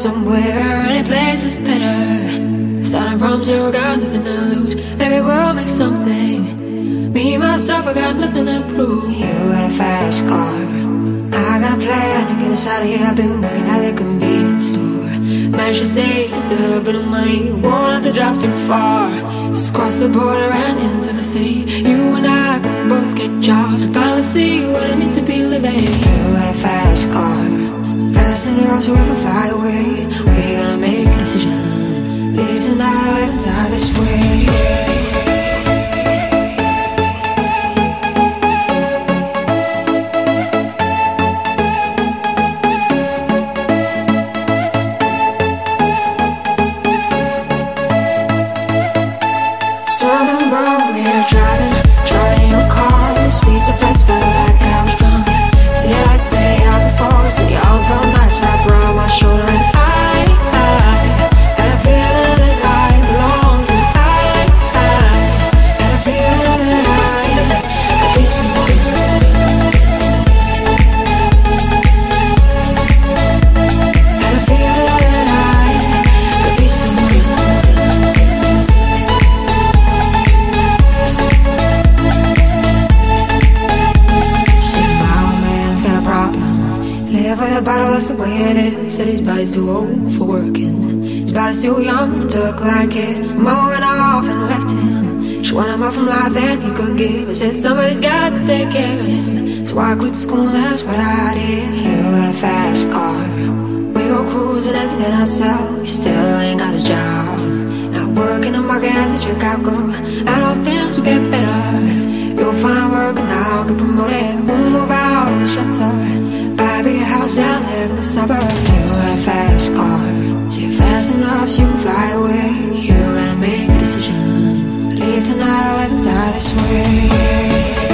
somewhere, any place is better. Starting from zero, got nothing to lose. Maybe we'll make something. Me, myself, I got nothing to prove. You got a fast car, I got a plan to get us out of here. I've been working at the convenience store. Managed to save just a little bit of money. Won't have to drive too far. Just cross the border and into the city. You and I can both get jobs to finally see what it means to be living. You got a fast car, so fast enough so we can fly away. We're gonna make a decision. Live tonight and die this way. Driving your car, speed so fast, felt like I was drunk. City lights lay out before, city all felt nice, wrapped around my shoulder. And I had a feeling that I belonged. And I had a feeling that I could be someone. Had a feeling that I could be someone. Live with a bottle, that's the way it is. Said his body's too old for working. His body's too young to look like his. Mama went off and left him. She wanted more from life than he could give. I said somebody's got to take care of him. So I quit school, that's what I did. You got a fast car, we go cruising, entertain ourselves. You still ain't got a job. Now work in the market as a checkout girl. And all things will get better. You'll find work and I'll get promoted. We'll move out of the shelter, buy a bigger house and live in the suburbs. You got a fast car, see fast enough so you can fly away. You gotta make a decision. Leave tonight or live and die this way.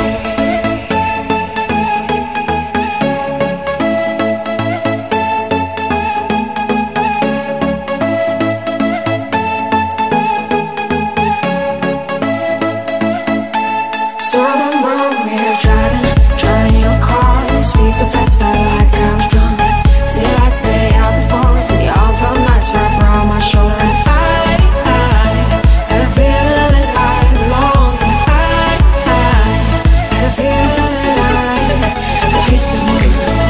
So I remember we were driving your car, speed so fast, felt like I was drunk. City lights lay out before us, city all felt nice, wrapped around my shoulder. And I had a feeling that I belonged. I had a feeling that I could be someone.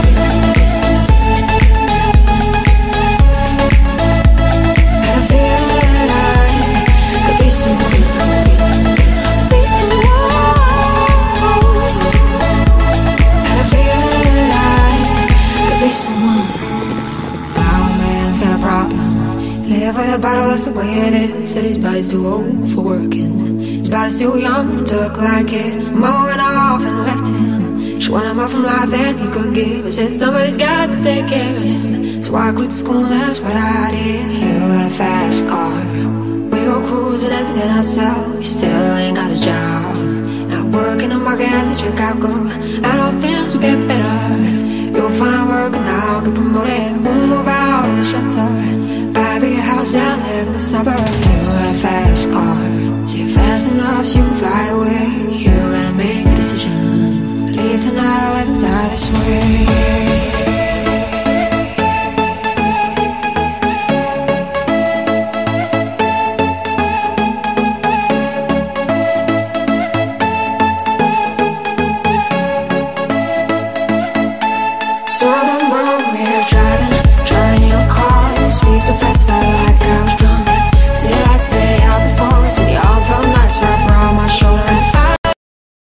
Had a feeling that I could be someone. Be someone. Someone. My old man's got a problem. Live with a bottle, that's the way it is. Said his body's too old for working. His body's too young to look like his. Mama went off and left him. She wanted more from life than he could give. I said somebody's got to take care of him. So I quit school, that's what I did. You got a fast car, we go cruising, entertain ourselves. You still ain't got a job. Now work in the market as a checkout girl. And all things will get better. You'll find work and I'll get promoted. We'll move out of the shelter, buy a bigger house and live in the suburbs. You got a fast car, see fast enough so you can fly away. You gotta make a decision. Leave tonight or live and die this way.